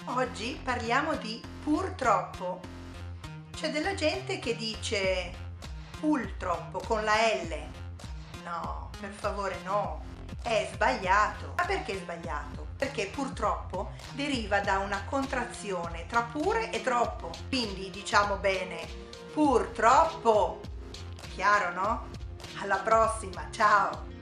Oggi parliamo di purtroppo. C'è della gente che dice purtroppo con la L. No, per favore no, è sbagliato. Ma perché è sbagliato? Perché purtroppo deriva da una contrazione tra pure e troppo. Quindi diciamo bene purtroppo. Chiaro, no? Alla prossima, ciao!